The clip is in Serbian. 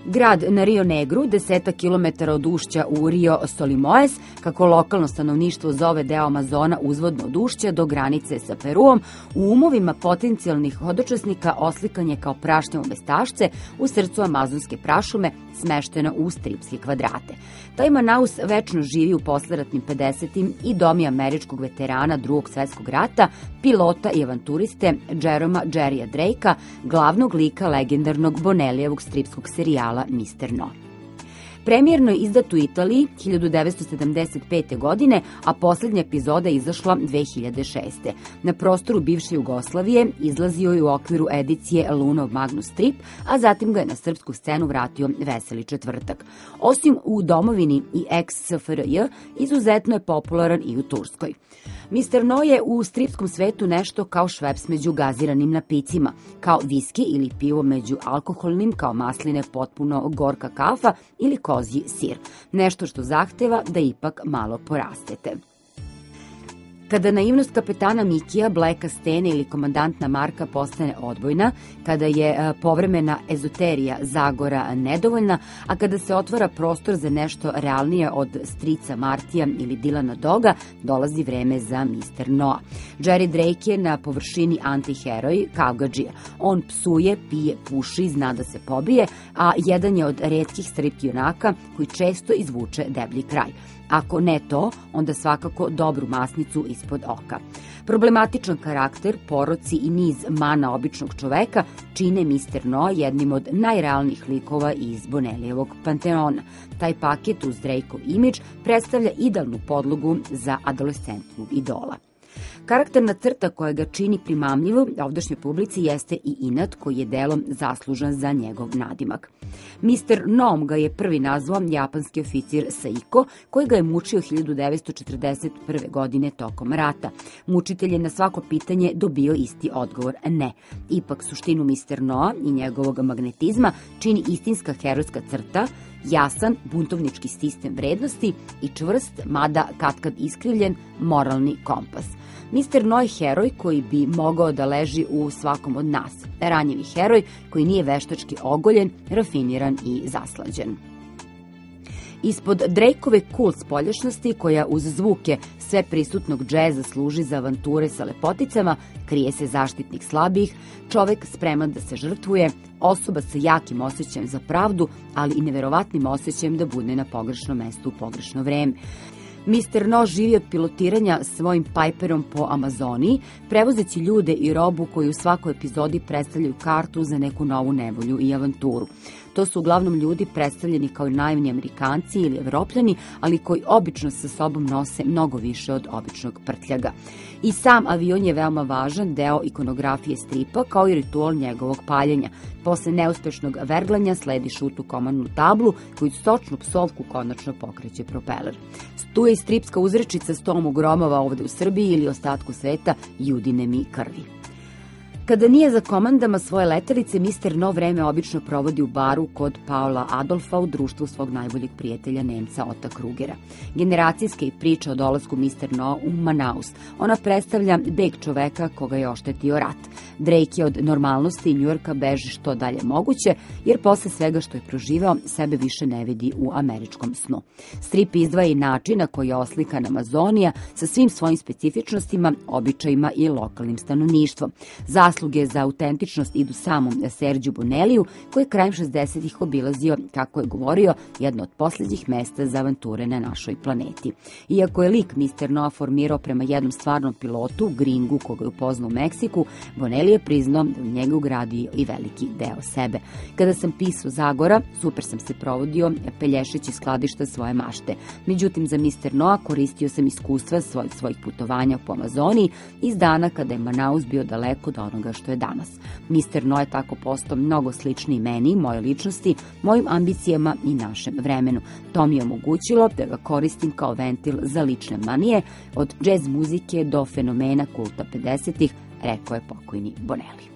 Grad na Rio Negru, 10 km od ušća u Rio Solimoes, kako lokalno stanovništvo zove deo Amazona uzvodno od ušća do granice sa Peruom, u umovima potencijalnih hodočasnika oslikan je kao prašnjavo mestašce u srcu amazonske prašume, smešteno u stripske kvadrate. Taj Manaus večno živi u posleratnim 50. i dom je američkog veterana Drugog svetskog rata, pilota i avanturiste Jeroma Jerrya Drakea, glavnog lika legendarnog Bonellijevog stripskog serijala Mr. No. Premijerno je izdat u Italiji 1975. godine, a poslednja epizoda je izašla 2006. Na prostoru bivše Jugoslavije izlazio je u okviru edicije Luno Magnus Strip, a zatim ga je na srpsku scenu vratio Veseli četvrtak. Osim u domovini i ex-SFRJ, izuzetno je popularan i u Turskoj. Mr. No je u stripskom svetu nešto kao Šveps među gaziranim napicima, kao viski ili pivo među alkoholnim, kao masline potpuno gorka kafa ili kozji sir. Nešto što zahteva da ipak malo porastete. Kada naivnost kapetana Mikija, Blacka Stene ili komandantna Marka postane odbojna, kada je povremena ezoterija Zagora nedovoljna, a kada se otvara prostor za nešto realnije od strica Martija ili Dilana Doga, dolazi vreme za Mr. Noa. Jerry Drake je na površini antiheroj, kavgadžija. On psuje, pije, puši, zna da se pobije, a jedan je od retkih strip junaka koji često izvuče deblji kraj. Ako ne to, onda svakako dobru masnicu ispod oka. Problematičan karakter, poroci i niz mana običnog čoveka čine Mr. No jednim od najrealnijih likova iz Bonellijevog panteona. Taj paket uz Drakeov imidž predstavlja idealnu podlogu za adolescentnog idola. Karakterna crta koja ga čini primamljivom ovdašnjoj publici jeste i inat koji je delom zaslužan za njegov nadimak. Mr. Noom ga je prvi nazvao japanski oficir Saiko, koji ga je mučio 1941. godine tokom rata. Mučitelj je na svako pitanje dobio isti odgovor ne. Ipak suštinu Mr. Noa i njegovog magnetizma čini istinska herojska crta, jasan buntovnički sistem vrednosti i čvrst, mada katkad iskrivljen, moralni kompas. Mr. No je heroj koji bi mogao da leži u svakom od nas. Ranjivi heroj koji nije veštački ogoljen, rafiniran i zaslađen. Ispod Drakeove cool spoljašnosti, koja uz zvuke sve prisutnog džeza služi za avanture sa lepoticama, krije se zaštitnik slabijih, čovek spreman da se žrtvuje, osoba sa jakim osjećajem za pravdu, ali i neverovatnim osjećajem da bude na pogrešnom mestu u pogrešno vreme. Mr. No živi od pilotiranja svojim Piperom po Amazoniji, prevozeći ljude i robu koji u svakoj epizodi predstavljaju kartu za neku novu nevolju i avanturu. To su uglavnom ljudi predstavljeni kao naivni Amerikanci ili Evropljani, ali koji obično sa sobom nose mnogo više od običnog prtljaga. I sam avion je veoma važan deo ikonografije stripa, kao i ritual njegovog paljenja. Posle neuspešnog verglanja sledi šut u komandnu tablu, koji stočnu psovku konačno pokreće propeler. Tu je i stripska uzrečica s tomu gromova ovde u Srbiji ili ostatku sveta, judine mi krvi. Kada nije za komandama svoje letelice, Mr. No vreme obično provodi u baru kod Paula Adolfa u društvu svog najboljeg prijatelja Nemca Ota Krugera. Generacijska je priča o dolasku Mr. No u Manaus. Ona predstavlja beg čoveka koga je oštetio rat. Drake je od normalnosti Njujorka beži što dalje moguće, jer posle svega što je proživeo, sebe više ne vidi u američkom snu. Strip izdvaja i način na koji je oslikan Amazonija sa svim svojim specifičnostima, običajima i lokalnim stanovništvom. Zasluge za autentičnost idu samom Serđu Bonelliju, koji je krajem 60-ih obilazio, kako je govorio, jedno od posljednjih mesta za avanture na našoj planeti. Iako je lik Mr. Noa formirao prema jednom stvarnom pilotu, Gringu, koga je upoznao u Meksiku, Bonelli je priznao da u njega ugradio i veliki deo sebe. Kada sam pisao Zagora, super sam se provodio pelješeći skladišta svoje mašte. Međutim, za Mr. Noa koristio sam iskustva svojih putovanja po Amazoniji iz dana kada je Manaus bio daleko od onoga što je danas. Mr. No je tako postao mnogo sličniji meni, mojoj ličnosti, mojim ambicijama i našem vremenu. To mi je omogućilo da ga koristim kao ventil za lične manije, od džez muzike do fenomena kulta 50-ih, rekao je pokojni Bonelli.